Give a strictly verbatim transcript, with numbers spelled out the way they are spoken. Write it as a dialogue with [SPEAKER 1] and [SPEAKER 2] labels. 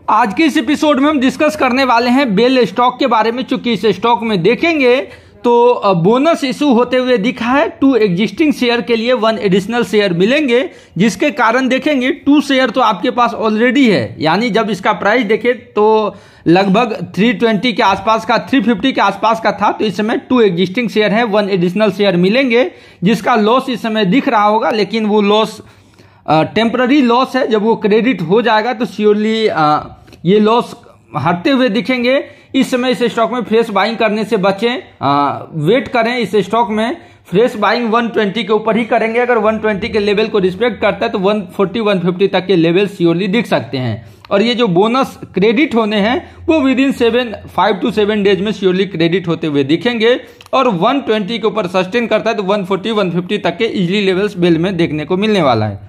[SPEAKER 1] आज के इस एपिसोड में हम डिस्कस करने वाले हैं बेल स्टॉक के बारे में। चूंकि इस स्टॉक में देखेंगे तो बोनस इशू होते हुए दिखा है। टू एग्जिस्टिंग शेयर के लिए वन एडिशनल शेयर मिलेंगे, जिसके कारण देखेंगे टू शेयर तो आपके पास ऑलरेडी है, यानी जब इसका प्राइस देखें तो लगभग तीन सौ बीस के आसपास का, तीन सौ पचास के आसपास का था। तो इस समय टू एग्जिस्टिंग शेयर है, वन एडिशनल शेयर मिलेंगे, जिसका लॉस इस समय दिख रहा होगा, लेकिन वो लॉस टेम्पररी लॉस है। जब वो क्रेडिट हो जाएगा तो श्योरली ये लॉस हटते हुए दिखेंगे। इस समय इस स्टॉक में फ्रेश बाइंग करने से बचें, आ, वेट करें। इस स्टॉक में फ्रेश बाइंग एक सौ बीस के ऊपर ही करेंगे। अगर एक सौ बीस के लेवल को रिस्पेक्ट करता है तो एक सौ चालीस, एक सौ पचास तक के लेवल श्योरली दिख सकते हैं। और ये जो बोनस क्रेडिट होने हैं वो within seven five two seven days में श्योरली क्रेडिट होते हुए दिखेंगे। और एक सौ बीस के ऊपर सस्टेन करता है तो एक सौ चालीस, एक सौ पचास तक के इजली लेवल्स बेल में देखने को मिलने वाला है।